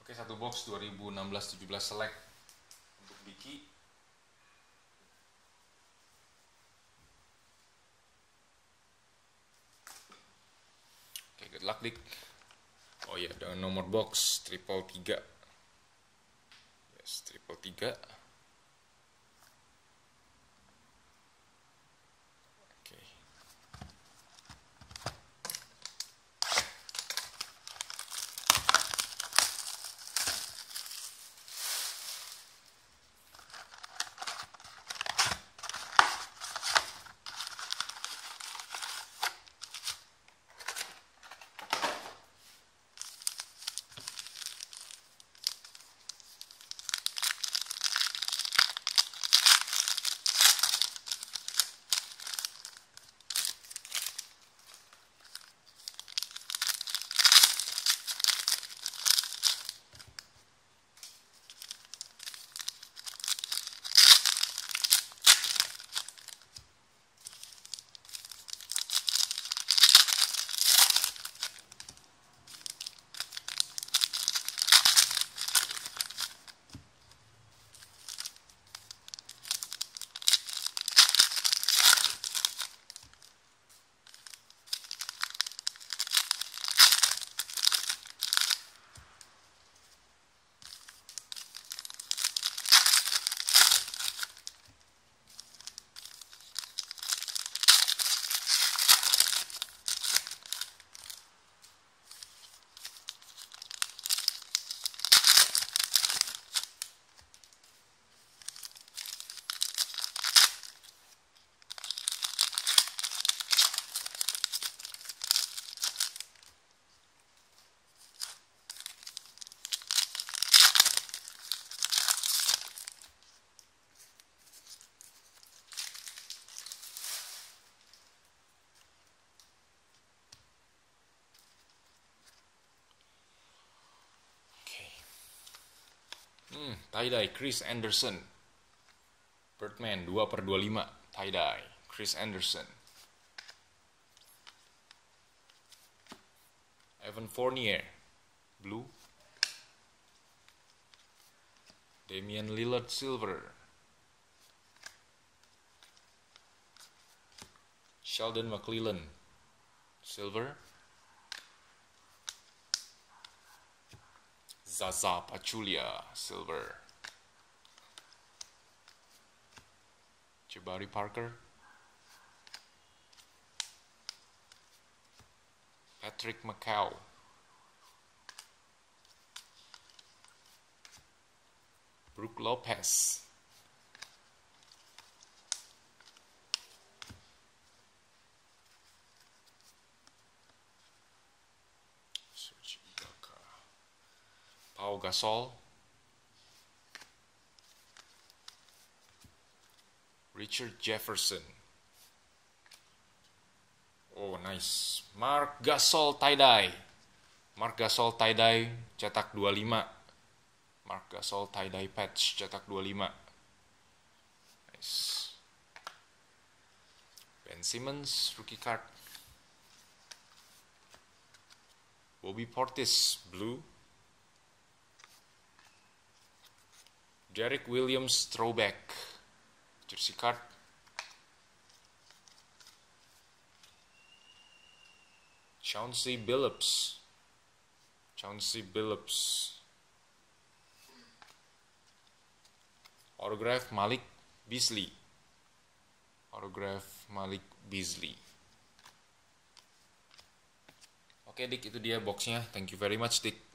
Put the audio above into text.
Oke, satu box 2016-17 select untuk Diki. Oke, good luck Dik. Oh iya, dengan nomor box 333. Yes, 333. Oke. Tie-dye Chris Anderson. Birdman 2/25 tie-dye Chris Anderson. Evan Fournier blue. Damian Lillard silver. Sheldon McClellan silver. Zaza Pachulia silver. Jabari Parker. Patrick McCaw. Brook Lopez. Pau Gasol. Richard Jefferson. Oh nice. Marc Gasol tie-dye. Marc Gasol tie-dye cetak 25. Marc Gasol tie-dye patch cetak 25. Nice. Ben Simmons rookie card. Bobby Portis blue. Derek Williams throwback jersey card. Chauncey Billups. Autograph Malik Beasley. Oke Dik, itu dia boxnya. Thank you very much Dik.